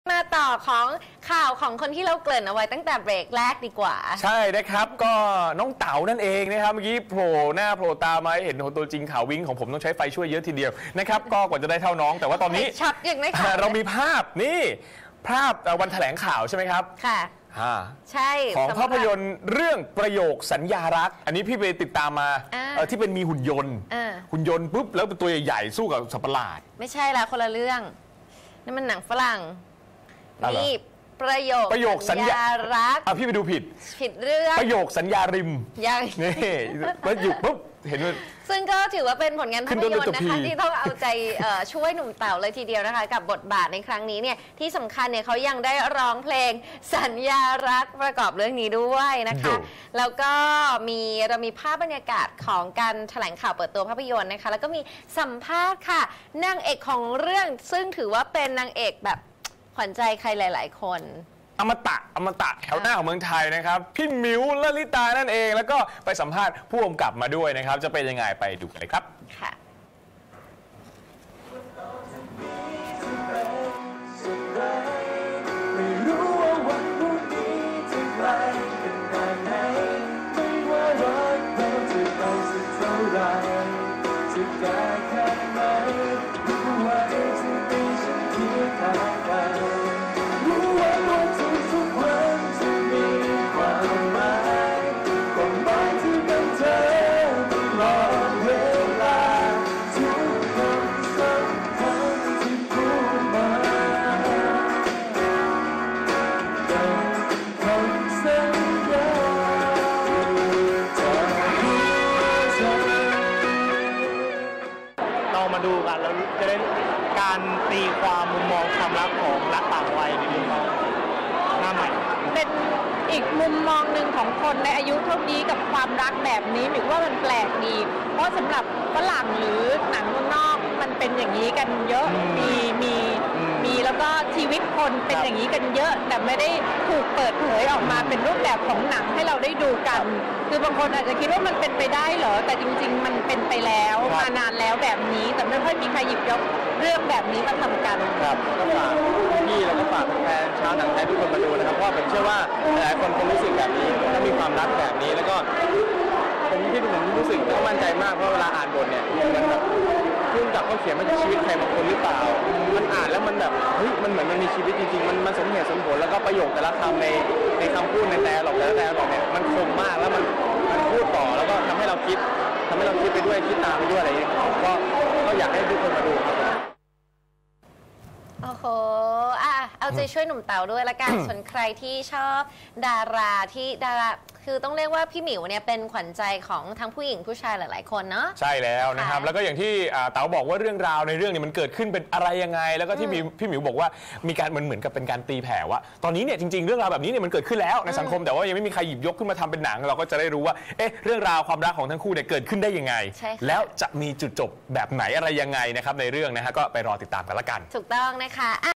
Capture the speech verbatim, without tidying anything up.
มาต่อของข่าวของคนที่เราเกริ่นเอาไว้ตั้งแต่เบรกแรกดีกว่าใช่นะครับก็น้องเต๋านั่นเองนะครับเมื่อกี้โผล่หน้าโผล่ตามาเห็นตัวจริงข่าววิ่งของผมต้องใช้ไฟช่วยเยอะทีเดียวนะครับก็กว่าจะได้เท่าน้องแต่ว่าตอนนี้ช็อตอย่างไม่ขาดเรามีภาพนี่ภาพวันแถลงข่าวใช่ไหมครับค่ะใช่ของภาพยนตร์เรื่องประโยคสัญญารักอันนี้พี่ไปติดตามมาที่เป็นมีหุ่นยนต์หุ่นยนต์ปุ๊บแล้วเป็นตัวใหญ่ๆสู้กับสัตว์ประหลาดไม่ใช่ละคนละเรื่องนี่มันหนังฝรั่งนี่ประโยคประโยคสัญญารักอ่ะพี่ไปดูผิดผิดเรื่องประโยคสัญญาริมยังนี่แล้วหยุดปุ๊บเห็นซึ่งก็ถือว่าเป็นผลงานภาพยนตร์นะคะที่ต้องเอาใจช่วยหนุ่มเต๋าเลยทีเดียวนะคะกับบทบาทในครั้งนี้เนี่ยที่สำคัญเนี่ยเขายังได้ร้องเพลงสัญญารักประกอบเรื่องนี้ด้วยนะคะแล้วก็มีเรามีภาพบรรยากาศของการแถลงข่าวเปิดตัวภาพยนตร์นะคะแล้วก็มีสัมภาษณ์ค่ะนางเอกของเรื่องซึ่งถือว่าเป็นนางเอกแบบขวัญใจใครหลายๆคนอมตะอมตะแถวหน้าของเมืองไทยนะครับพี่มิวลลิตานั่นเองแล้วก็ไปสัมภาษณ์ผู้กำกับมาด้วยนะครับจะเป็นยังไงไปดูกันเลยครับค่ะไม่รู้ว่าวันพรุ่งนี้จะไกลขนาดไหนไม่ว่ารักเราจะไปสักเท่าไรจะไกลแค่ไหนรู้ไว้จะมีฉันเคียงข้างกันรู้ไว้ว่าทุกๆวันจะมีความหมายความหมายที่เป็นเธอตลอดเวลาทุกคำสำคัญที่พูดมาเป็นคำสัญญาจากหัวใจเรามาดูกันแล้วจะได้การตีความมุมมองความรักของรักต่างวัยในมุมมองหน้าใหม่เป็นอีกมุมมองหนึ่งของคนในอายุเท่านี้กับความรักแบบนี้หรือว่ามันแปลกดีเพราะสำหรับฝรั่งหรือหนังเมืองนอกมันเป็นอย่างนี้กันเยอะมีมีมีแล้วก็ชีวิตคนเป็นอย่างนี้กันเยอะแต่ไม่ได้ถูกเปิดเผยออกมาเป็นรูปแบบของหนังให้เราได้ดูกันคือบางคนอาจจะคิดว่ามันเป็นไปได้เหรอแต่จริงๆมันเป็นไปแล้วมานานแล้วแบบนี้แต่ไม่ค่อยมีใครหยิบยกเรื่องแบบนี้มาทำกันครับก็ฝากพี่แล้วก็ฝากแฟนชาวหนังไทยทุกคนมาดูนะครับเพราะผมเชื่อว่าหลายคนคงรู้สึกแบบนี้ถ้ามีความรักแบบนี้แล้วก็ผมที่ผมรู้สึกก็มั่นใจมากเพราะเวลาอ่านบทเนี่ยมันแบบพุ่งกับเขาเขียนมาจากชีวิตใครบางคนหรือเปล่ามันอ่านแล้วมันแบบเฮ้ยมันเหมือนมันมีชีวิตจริงๆมันมันสมเหตุสมผลแล้วก็ประโยคแต่ละคำในในคำพูดในแต่หลอกแต่ละแต่หลอกเนี่ยมันคมมากแล้วมันมันพูดต่อแล้วก็ทำให้เราคิดทำให้เราคิดไปด้วยคิดตามไปด้วยอะไรอย่างเงี้ยก็ก็อยากให้ทุกคนมาดูครับโอ้โหอ่ะเอาใจช่วยหนุ่มเต๋าด้วยละกัน ส่วนใครที่ชอบดาราที่ดาราคือต้องเรียกว่าพี่หมิวเนี่ยเป็นขวัญใจของทั้งผู้หญิงผู้ชายหลายๆคนเนาะใช่แล้วนะครับแล้วก็อย่างที่เต๋าบอกว่าเรื่องราวในเรื่องนี้มันเกิดขึ้นเป็นอะไรยังไงแล้วก็ที่มีพี่หมิวบอกว่ามีการมันเหมือนกับเป็นการตีแผ่ว่าตอนนี้เนี่ยจริงๆเรื่องราวแบบนี้เนี่ยมันเกิดขึ้นแล้วในสังคมแต่ว่ายังไม่มีใครหยิบยกขึ้นมาทำเป็นหนังเราก็จะได้รู้ว่าเอ๊ะเรื่องราวความรักของทั้งคู่เนี่ยเกิดขึ้นได้ยังไงแล้วจะมีจุดจบแบบไหนอะไรยังไงนะครับในเรื่องนะฮะก็ไปรอติดตามกันละกันถูกต้องนะคะ